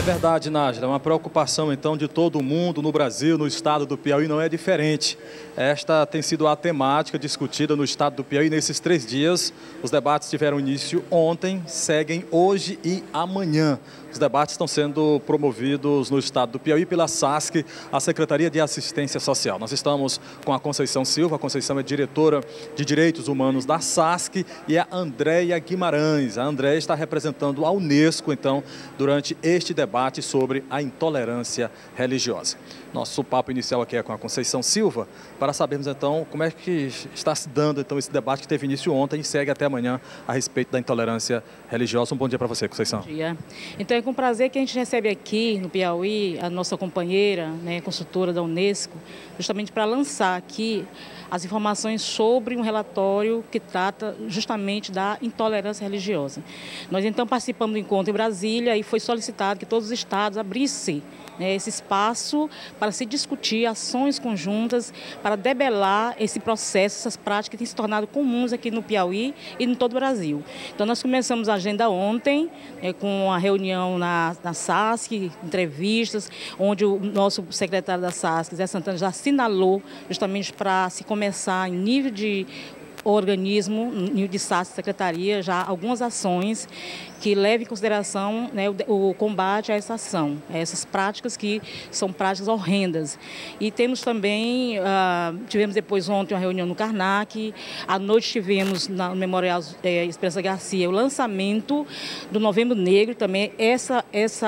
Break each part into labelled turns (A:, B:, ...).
A: É verdade, Nájila, é uma preocupação então de todo mundo no Brasil, no estado do Piauí, não é diferente. Esta tem sido a temática discutida no estado do Piauí nesses 3 dias. Os debates tiveram início ontem, seguem hoje e amanhã. Os debates estão sendo promovidos no estado do Piauí pela SASC, a Secretaria de Assistência Social. Nós estamos com a Conceição Silva, a Conceição é diretora de Direitos Humanos da SASC, e a Andréia Guimarães. A Andréia está representando a Unesco, então, durante este debate sobre a intolerância religiosa. Nosso papo inicial aqui é com a Conceição Silva, para sabermos então como é que está se dando então esse debate que teve início ontem e segue até amanhã a respeito da intolerância religiosa. Um bom dia para você, Conceição.
B: Bom dia. Então é com prazer que a gente recebe aqui no Piauí a nossa companheira, consultora da Unesco, justamente para lançar aqui as informações sobre um relatório que trata justamente da intolerância religiosa. Nós então participamos do encontro em Brasília e foi solicitado que todos os estados abrissem esse espaço para se discutir ações conjuntas para debelar esse processo, essas práticas que têm se tornado comuns aqui no Piauí e em todo o Brasil. Então nós começamos a agenda ontem com a reunião na SASC, entrevistas, onde o nosso secretário da SASC, Zé Santana, já assinalou justamente para se começar em nível de organismo, nível de SASC, secretaria, já algumas ações que levem em consideração o combate a essa ação, a essas práticas que são práticas horrendas. E temos também, tivemos depois ontem uma reunião no Karnak, à noite tivemos no Memorial Esperança Garcia o lançamento do Novembro Negro, também essa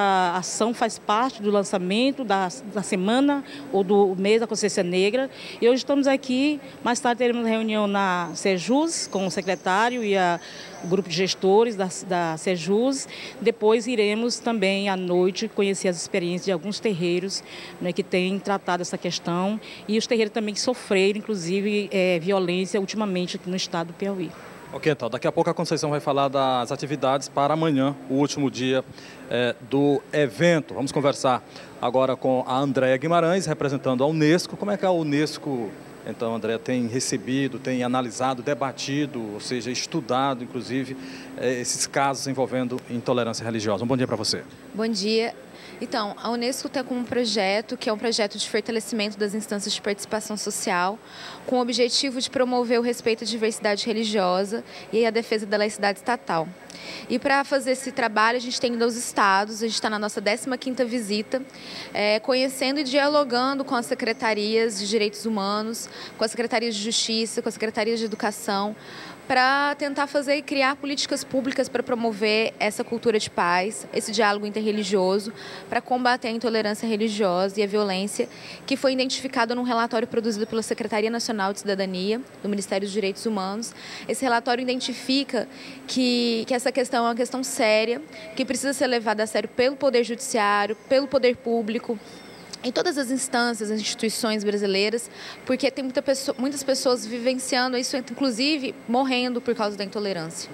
B: ação faz parte do lançamento da semana ou do mês da Consciência Negra. E hoje estamos aqui, mais tarde teremos reunião na Sejus com o secretário e o grupo de gestores da Sejus. Depois iremos também à noite conhecer as experiências de alguns terreiros que têm tratado essa questão e os terreiros também que sofreram, inclusive, violência ultimamente aqui no estado do Piauí.
A: Ok, então, daqui a pouco a Conceição vai falar das atividades para amanhã, o último dia do evento. Vamos conversar agora com a Andréia Guimarães, representando a Unesco. Como é que a Unesco, então, Andréia, tem recebido, tem analisado, debatido, ou seja, estudado, inclusive, esses casos envolvendo intolerância religiosa? Um bom dia para você.
C: Bom dia. Então, a Unesco tem como um projeto, que é um projeto de fortalecimento das instâncias de participação social, com o objetivo de promover o respeito à diversidade religiosa e a defesa da laicidade estatal. E para fazer esse trabalho, a gente tem ido aos estados, a gente está na nossa 15ª visita, conhecendo e dialogando com as secretarias de direitos humanos, com as secretarias de justiça, com as secretarias de educação, para tentar fazer e criar políticas públicas para promover essa cultura de paz, esse diálogo interreligioso, para combater a intolerância religiosa e a violência, que foi identificado num relatório produzido pela Secretaria Nacional de Cidadania, do Ministério dos Direitos Humanos. Esse relatório identifica que essa questão é uma questão séria, que precisa ser levada a sério pelo Poder Judiciário, pelo Poder Público, em todas as instâncias, as instituições brasileiras, porque tem muitas pessoas vivenciando isso, inclusive morrendo por causa da intolerância.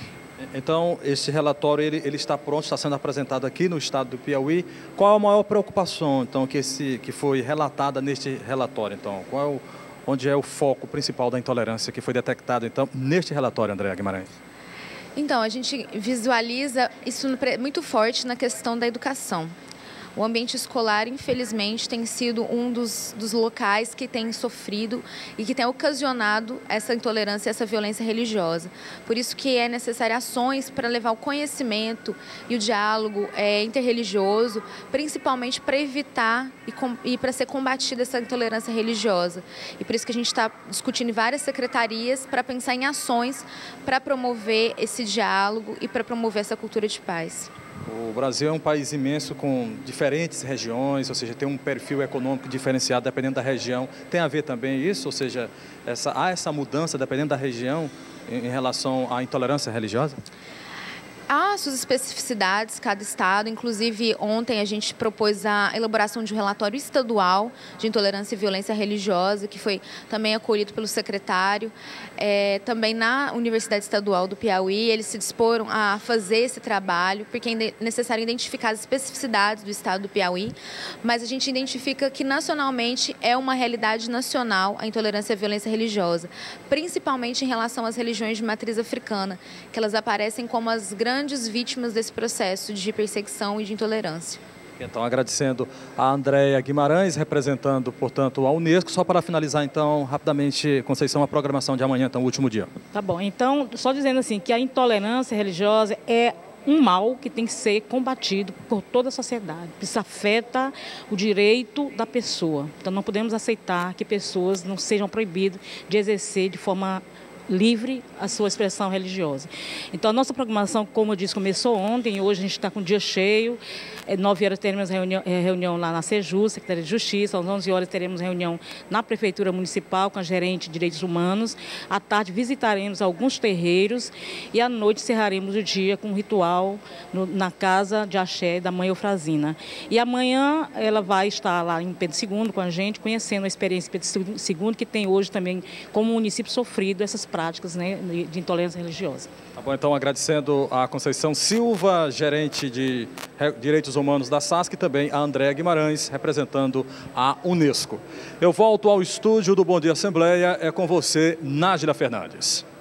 A: Então, esse relatório ele está pronto, está sendo apresentado aqui no estado do Piauí. Qual a maior preocupação então, que foi relatada neste relatório? Então, onde é o foco principal da intolerância que foi detectado então, neste relatório, Andréia Guimarães?
C: Então, a gente visualiza isso muito forte na questão da educação. O ambiente escolar, infelizmente, tem sido um dos locais que tem sofrido e que tem ocasionado essa intolerância, essa violência religiosa. Por isso que é necessário ações para levar o conhecimento e o diálogo interreligioso, principalmente para evitar e para ser combatida essa intolerância religiosa. E por isso que a gente está discutindo em várias secretarias para pensar em ações para promover esse diálogo e para promover essa cultura de paz.
A: O Brasil é um país imenso com diferentes regiões, ou seja, tem um perfil econômico diferenciado dependendo da região. Tem a ver também isso? Ou seja, há essa mudança dependendo da região em relação à intolerância religiosa?
C: Há suas especificidades, cada estado. Inclusive, ontem a gente propôs a elaboração de um relatório estadual de intolerância e violência religiosa, que foi também acolhido pelo secretário. Também na Universidade Estadual do Piauí, eles se disporam a fazer esse trabalho, porque é necessário identificar as especificidades do estado do Piauí, mas a gente identifica que nacionalmente é uma realidade nacional a intolerância e a violência religiosa, principalmente em relação às religiões de matriz africana, que elas aparecem como as grandes vítimas desse processo de perseguição e de intolerância.
A: Então, agradecendo a Andréia Guimarães, representando, portanto, a Unesco. Só para finalizar, então, rapidamente, Conceição, a programação de amanhã, então, o último dia.
B: Tá bom. Então, só dizendo assim, que a intolerância religiosa é um mal que tem que ser combatido por toda a sociedade. Isso afeta o direito da pessoa. Então, não podemos aceitar que pessoas não sejam proibidas de exercer de forma livre a sua expressão religiosa. Então, a nossa programação, como eu disse, começou ontem, hoje a gente está com o dia cheio. 9 horas teremos reunião lá na Sejus, Secretaria de Justiça, às 11 horas teremos reunião na Prefeitura Municipal com a gerente de Direitos Humanos. À tarde visitaremos alguns terreiros e à noite encerraremos o dia com um ritual na Casa de Axé da Mãe Eufrazina. E amanhã ela vai estar lá em Pedro II com a gente, conhecendo a experiência de Pedro II, que tem hoje também como município sofrido essas práticas, né, de intolerância religiosa.
A: Tá bom, então, agradecendo a Conceição Silva, gerente de Direitos Humanos da SASC, e também a Andréia Guimarães, representando a Unesco. Eu volto ao estúdio do Bom Dia Assembleia, é com você, Nájila Fernandes.